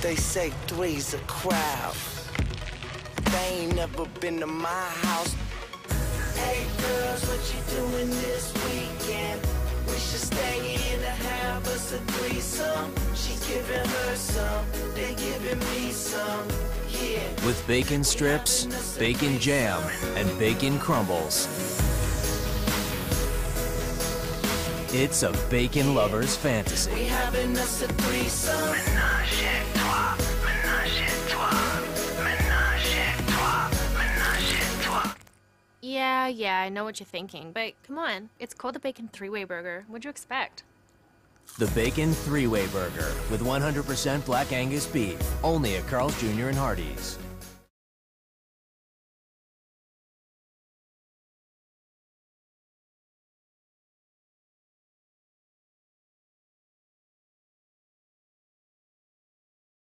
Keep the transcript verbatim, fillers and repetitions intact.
They say three's a crowd. They ain't never been to my house. Hey girls, what you doing this weekend? We should stay in and have us a threesome. She giving her some, they giving me some. Yeah. With bacon strips, bacon jam, and bacon crumbles. It's a bacon lover's fantasy. We having us a threesome. Menage a trois, menage a trois, menage a trois, menage a trois. Yeah, yeah, I know what you're thinking, but come on. It's called the Bacon Three-Way Burger. What'd you expect? The Bacon Three-Way Burger with one hundred percent Black Angus beef, only at Carl's Junior and Hardee's.